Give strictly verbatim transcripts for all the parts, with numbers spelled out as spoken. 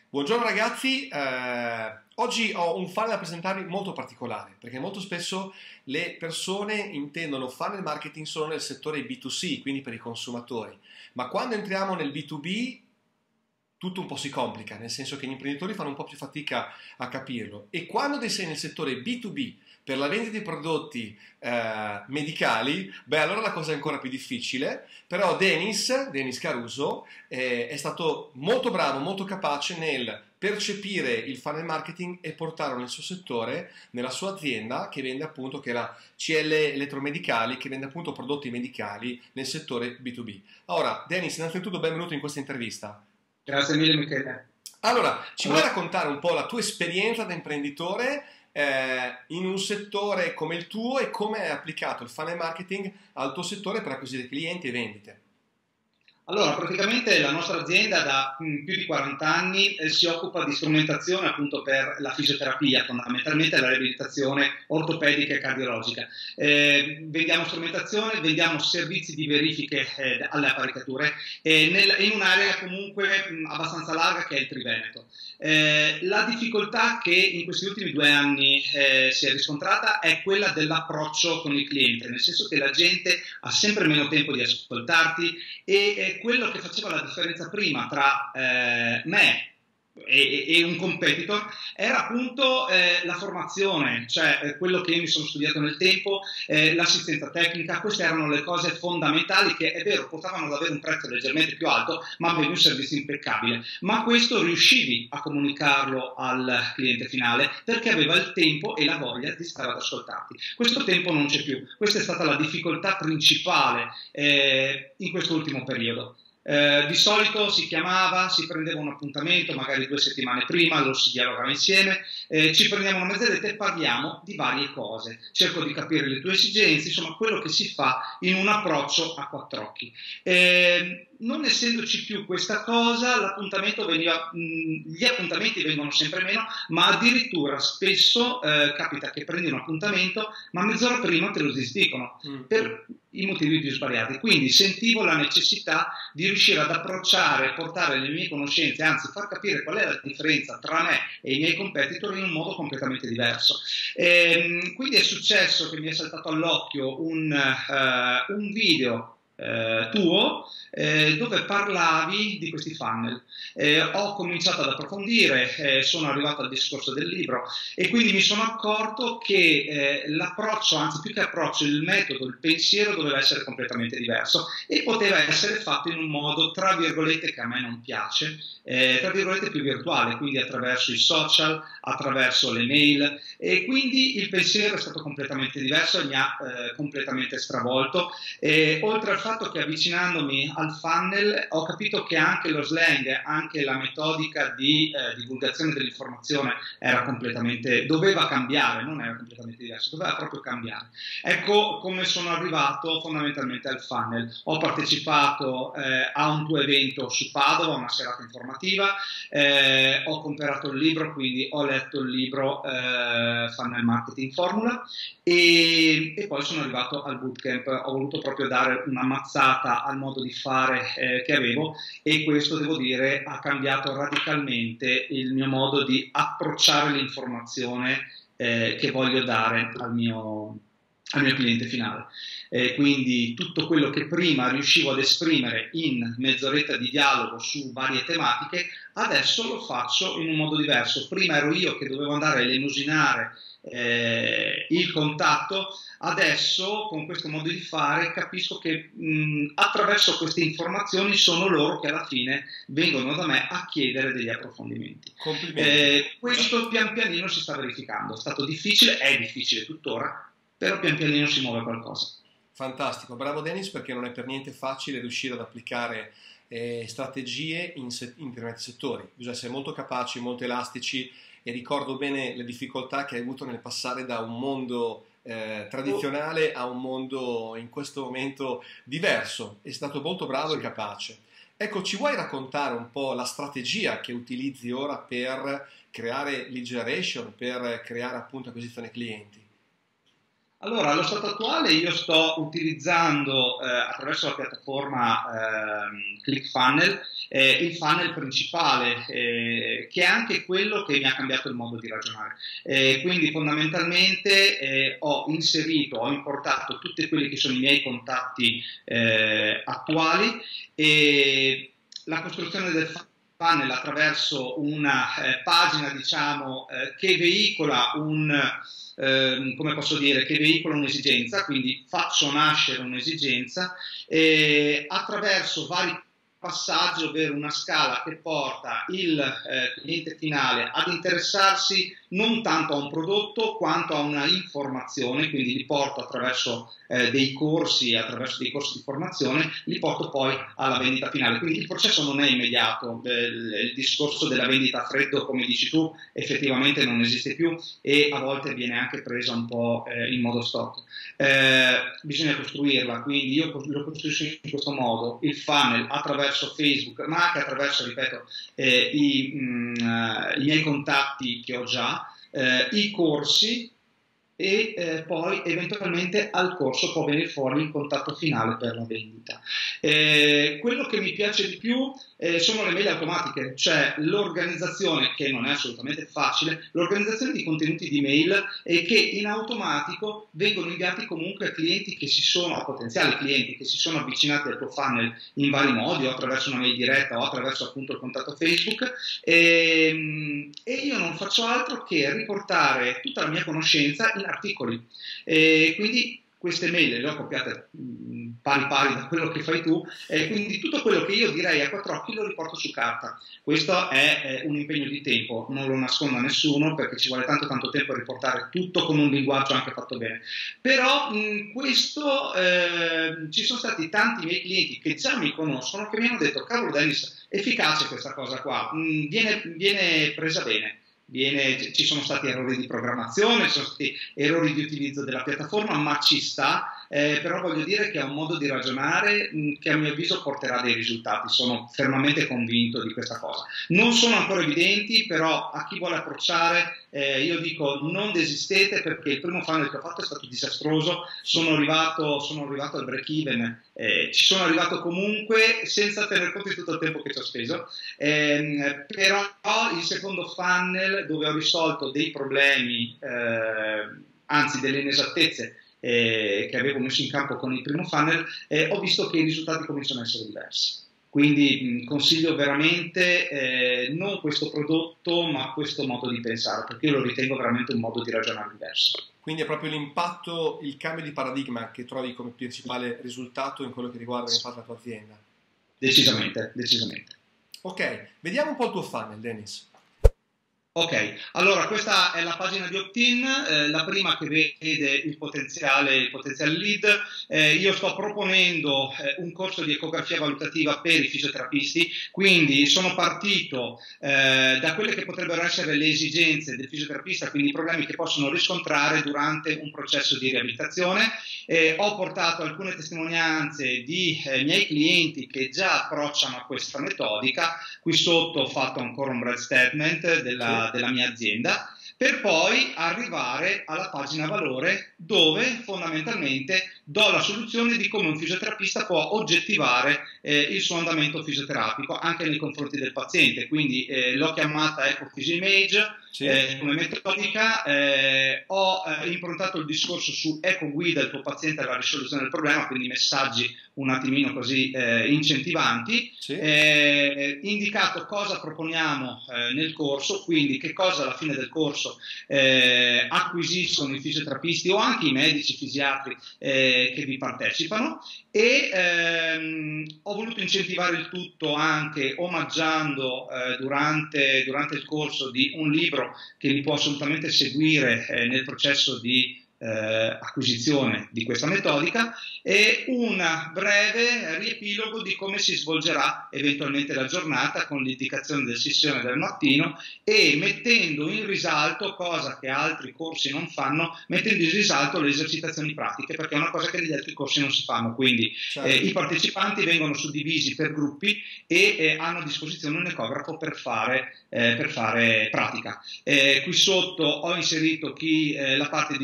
Buongiorno ragazzi, eh, oggi ho un funnel da presentarvi molto particolare perché molto spesso le persone intendono funnel marketing solo nel settore B due C, quindi per i consumatori, ma quando entriamo nel B due B tutto un po' si complica, nel senso che gli imprenditori fanno un po' più fatica a capirlo e quando sei nel settore B due B per la vendita di prodotti eh, medicali, beh allora la cosa è ancora più difficile, però Denis, Denis Caruso eh, è stato molto bravo, molto capace nel percepire il funnel marketing e portarlo nel suo settore, nella sua azienda che vende appunto, che è la C L Elettromedicali, che vende appunto prodotti medicali nel settore B due B. Ora, Denis, innanzitutto benvenuto in questa intervista. Grazie mille Michele. Allora, ci Allora, vuoi raccontare un po' la tua esperienza da imprenditore eh, in un settore come il tuo e come hai applicato il funnel marketing al tuo settore per acquisire clienti e vendite? allora, praticamente la nostra azienda da mh, più di quaranta anni eh, si occupa di strumentazione appunto per la fisioterapia, fondamentalmente la riabilitazione ortopedica e cardiologica. Eh, vendiamo strumentazione, vendiamo servizi di verifiche eh, alle apparecchiature eh, nel, in un'area comunque mh, abbastanza larga che è il Triveneto. Eh, la difficoltà che in questi ultimi due anni eh, si è riscontrata è quella dell'approccio con il cliente, nel senso che la gente ha sempre meno tempo di ascoltarti e eh, quello che faceva la differenza prima tra eh, me e, e un competitor era appunto eh, la formazione, cioè eh, quello che io mi sono studiato nel tempo, eh, l'assistenza tecnica. Queste erano le cose fondamentali che è vero portavano ad avere un prezzo leggermente più alto ma avevi un servizio impeccabile, ma questo riuscivi a comunicarlo al cliente finale perché aveva il tempo e la voglia di stare ad ascoltarti. Questo tempo non c'è più, questa è stata la difficoltà principale eh, in questo ultimo periodo. Eh, di solito si chiamava, si prendeva un appuntamento magari due settimane prima, lo si dialogava insieme, eh, ci prendiamo una mezz'oretta e parliamo di varie cose, cerco di capire le tue esigenze, insomma quello che si fa in un approccio a quattro occhi. Eh, non essendoci più questa cosa, l'appuntamento veniva, mh, gli appuntamenti vengono sempre meno, ma addirittura spesso eh, capita che prendi un appuntamento ma mezz'ora prima te lo disdicono Mm. per i motivi più svariati. Quindi sentivo la necessità di riuscire ad approcciare, portare le mie conoscenze, anzi far capire qual è la differenza tra me e i miei competitor in un modo completamente diverso. E, quindi è successo che mi è saltato all'occhio un, uh, un video uh, tuo eh, dove parlavi di questi funnel. Eh, ho cominciato ad approfondire, eh, sono arrivato al discorso del libro e quindi mi sono accorto che eh, l'approccio, anzi più che approccio, il metodo, il pensiero doveva essere completamente diverso e poteva essere fatto in un modo, tra virgolette, che a me non piace, eh, tra virgolette più virtuale, quindi attraverso i social, attraverso le mail, e quindi il pensiero è stato completamente diverso e mi ha eh, completamente stravolto. E, oltre al fatto che avvicinandomi al funnel ho capito che anche lo slang, anche la metodica di eh, divulgazione dell'informazione era completamente, doveva cambiare, non era completamente diverso, doveva proprio cambiare. Ecco come sono arrivato fondamentalmente al funnel. Ho partecipato eh, a un tuo evento su Padova, una serata informativa, eh, ho comprato il libro, quindi ho letto il libro eh, Funnel Marketing Formula e, e poi sono arrivato al bootcamp. Ho voluto proprio dare una mazzata al modo di fare eh, che avevo e questo, devo dire, ha cambiato radicalmente il mio modo di approcciare l'informazione eh, che voglio dare al mio, al mio cliente finale. Eh, quindi tutto quello che prima riuscivo ad esprimere in mezz'oretta di dialogo su varie tematiche, adesso lo faccio in un modo diverso. Prima ero io che dovevo andare a elemosinare eh, il contatto, adesso con questo modo di fare capisco che mh, attraverso queste informazioni sono loro che alla fine vengono da me a chiedere degli approfondimenti. Complimenti. Eh, questo pian pianino si sta verificando, è stato difficile, è difficile tuttora, però pian pianino si muove qualcosa. Fantastico, bravo Dennis, perché non è per niente facile riuscire ad applicare eh, strategie in, se in determinati settori. Bisogna essere molto capaci, molto elastici e ricordo bene le difficoltà che hai avuto nel passare da un mondo eh, tradizionale a un mondo in questo momento diverso. È stato molto bravo Sì. e capace. Ecco, ci vuoi raccontare un po' la strategia che utilizzi ora per creare lead generation, per creare appunto acquisizione clienti? Allora, allo stato attuale io sto utilizzando eh, attraverso la piattaforma eh, ClickFunnels eh, il funnel principale, eh, che è anche quello che mi ha cambiato il modo di ragionare. Eh, quindi fondamentalmente eh, ho inserito, ho importato tutti quelli che sono i miei contatti eh, attuali, e la costruzione del funnel attraverso una eh, pagina, diciamo, eh, che veicola un... Eh, come posso dire, che veicola un'esigenza, quindi faccio nascere un'esigenza eh, attraverso vari passaggi, ovvero una scala che porta il eh, cliente finale ad interessarsi non tanto a un prodotto quanto a una informazione, quindi li porto attraverso eh, dei corsi, attraverso dei corsi di formazione, li porto poi alla vendita finale. Quindi il processo non è immediato, eh, il discorso della vendita a freddo, come dici tu, effettivamente non esiste più e a volte viene anche presa un po' eh, in modo storto. Eh, bisogna costruirla, quindi io lo costruisco in questo modo, il funnel attraverso Facebook, ma anche attraverso, ripeto, eh, i, mh, i miei contatti che ho già, eh, i corsi, e eh, poi eventualmente al corso può venire fuori il contatto finale per la vendita. Eh, quello che mi piace di più eh, sono le mail automatiche, cioè l'organizzazione, che non è assolutamente facile, l'organizzazione di contenuti di mail e che in automatico vengono inviati comunque a clienti che si sono, a potenziali clienti che si sono avvicinati al tuo funnel in vari modi, o attraverso una mail diretta o attraverso appunto il contatto Facebook, e, e io non faccio altro che riportare tutta la mia conoscenza in articoli, e quindi queste mail le ho copiate mh, pari pari da quello che fai tu, e quindi tutto quello che io direi a quattro occhi lo riporto su carta. Questo è, è un impegno di tempo, non lo nascondo a nessuno, perché ci vuole tanto tanto tempo a riportare tutto con un linguaggio anche fatto bene, però mh, questo eh, ci sono stati tanti miei clienti che già mi conoscono che mi hanno detto: cavolo Dennis, efficace questa cosa qua, mh, viene, viene presa bene. Viene, ci sono stati errori di programmazione, ci sono stati errori di utilizzo della piattaforma, ma ci sta, eh, però voglio dire che è un modo di ragionare mh, che a mio avviso porterà dei risultati, sono fermamente convinto di questa cosa. Non sono ancora evidenti, però a chi vuole approcciare eh, io dico: non desistete, perché il primo funnel che ho fatto è stato disastroso, sono arrivato, sono arrivato al break even, eh, ci sono arrivato comunque senza tener conto di tutto il tempo che ci ho speso, eh, però il secondo funnel, dove ho risolto dei problemi, eh, anzi delle inesattezze eh, che avevo messo in campo con il primo funnel, eh, ho visto che i risultati cominciano a essere diversi. Quindi mh, consiglio veramente eh, non questo prodotto, ma questo modo di pensare, perché io lo ritengo veramente un modo di ragionare diverso. Quindi è proprio l'impatto, il cambio di paradigma che trovi come principale risultato in quello che riguarda l'impatto della tua azienda. Decisamente, decisamente. Ok, vediamo un po' il tuo funnel, Dennis. Ok, allora questa è la pagina di opt-in, eh, la prima che vede il potenziale, il potenziale lead. Eh, io sto proponendo eh, un corso di ecografia valutativa per i fisioterapisti, quindi sono partito eh, da quelle che potrebbero essere le esigenze del fisioterapista, quindi i problemi che possono riscontrare durante un processo di riabilitazione. Eh, ho portato alcune testimonianze di eh, miei clienti che già approcciano a questa metodica. Qui sotto ho fatto ancora un bread statement della della mia azienda, per poi arrivare alla pagina valore, dove fondamentalmente do la soluzione di come un fisioterapista può oggettivare eh, il suo andamento fisioterapico anche nei confronti del paziente. Quindi eh, l'ho chiamata EcoPhysiMage sì. eh, come metodica, eh, ho eh, improntato il discorso su Eco Guida il tuo paziente alla risoluzione del problema, quindi messaggi un attimino così eh, incentivanti, sì. eh, indicato cosa proponiamo eh, nel corso, quindi che cosa alla fine del corso eh, acquisiscono i fisioterapisti o anche i medici fisiatri eh, che vi partecipano, e ehm, ho voluto incentivare il tutto anche omaggiando eh, durante, durante il corso di un libro che li può assolutamente seguire eh, nel processo di Eh, acquisizione di questa metodica, e un breve riepilogo di come si svolgerà eventualmente la giornata, con l'indicazione del sessione del mattino, e mettendo in risalto, cosa che altri corsi non fanno, mettendo in risalto le esercitazioni pratiche, perché è una cosa che negli altri corsi non si fanno. Quindi certo. eh, i partecipanti vengono suddivisi per gruppi e eh, hanno a disposizione un ecografo per fare, eh, per fare pratica. Eh, qui sotto ho inserito chi, eh, la parte di docenza,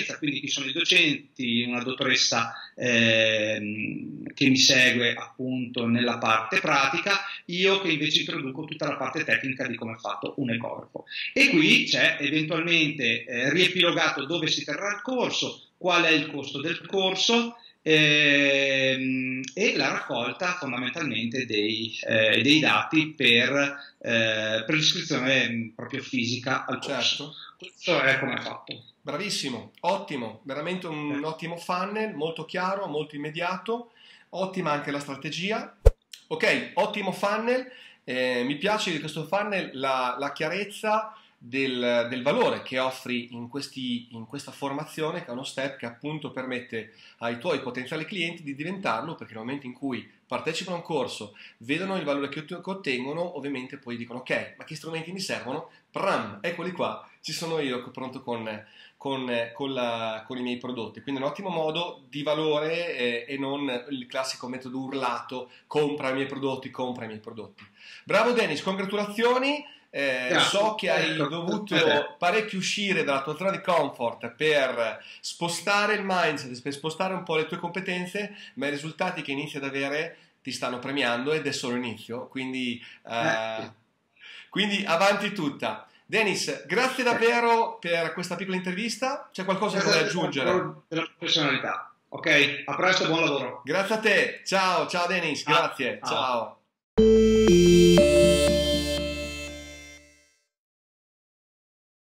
esperienza, quindi chi sono i docenti, una dottoressa eh, che mi segue appunto nella parte pratica, io che invece introduco tutta la parte tecnica di come è fatto un ecografo. E qui c'è eventualmente eh, riepilogato dove si terrà il corso, qual è il costo del corso, ehm, e la raccolta fondamentalmente dei, eh, dei dati per, eh, per l'iscrizione proprio fisica al corso. Certo. Questo è come è fatto. Bravissimo, ottimo, veramente un ottimo funnel, molto chiaro, molto immediato, ottima anche la strategia. Ok, ottimo funnel, eh, mi piace di questo funnel la, la chiarezza del, del valore che offri in, questi, in questa formazione, che è uno step che appunto permette ai tuoi potenziali clienti di diventarlo, perché nel momento in cui partecipano a un corso, vedono il valore che ottengono, ovviamente poi dicono ok, ma che strumenti mi servono? Pram, eccoli qua, ci sono io pronto con, con, con, la, con i miei prodotti. Quindi è un ottimo modo di valore eh, e non il classico metodo urlato, compra i miei prodotti, compra i miei prodotti. Bravo Dennis, congratulazioni. Eh, so che hai dovuto parecchio uscire dalla tua zona di comfort per spostare il mindset, per spostare un po' le tue competenze, ma i risultati che inizi ad avere ti stanno premiando ed è solo l'inizio, quindi, eh, quindi avanti tutta. Dennis, grazie davvero per questa piccola intervista. C'è qualcosa che vuoi aggiungere? Della professionalità. Ok, a presto, buon lavoro. Grazie a te, ciao, ciao Dennis, grazie, ciao. ciao.